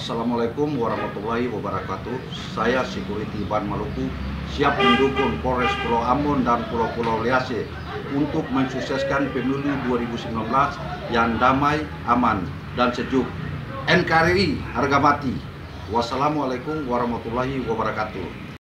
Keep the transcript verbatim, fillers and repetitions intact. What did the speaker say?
Assalamualaikum warahmatullahi wabarakatuh. Saya Security Ban Maluku siap mendukung Polres Pulau Ambon dan Pulau-Pulau Lease untuk mensukseskan pemilu dua ribu sembilan belas yang damai, aman, dan sejuk. N K R I harga mati. Wassalamualaikum warahmatullahi wabarakatuh.